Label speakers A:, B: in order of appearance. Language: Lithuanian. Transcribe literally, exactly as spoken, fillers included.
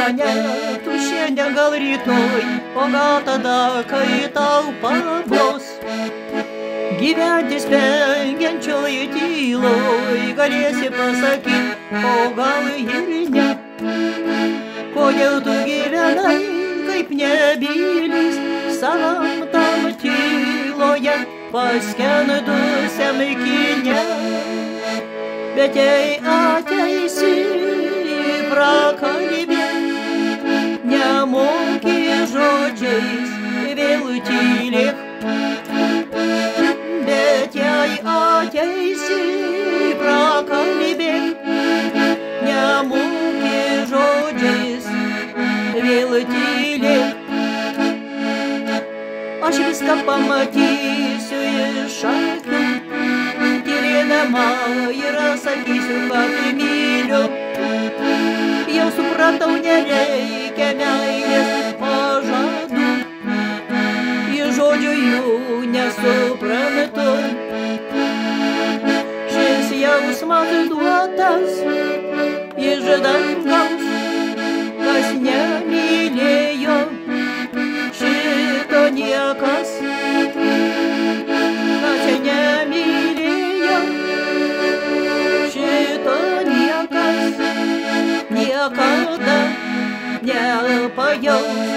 A: mane, tu šiandien gal rytoj, o gal tada, kai tau pabos. Gyventi spengiančioj tyloj galėsi pasakyti, o gal ir ne. Kodėl tu gyvenai kaip nebylis savam tam tyloje paskendusiam kine? Bet jei ateisi prakalbėt, nemoki žodžiais vėl tylėk. Bet jei ateisi prakalbėt, nemoki žodžiais vėl tylėk. Aš viską pamatysiu iš akių, tylėdama ir sakysiu, kad myliu. Jau supratau, nereikia meilės pažadų, iš žodžių jų nesuprantu. Šis jausmas duotas iš dangaus, kas nemylėjo šito niekas, kas nemylėjo šito niekas niekada nepajaus.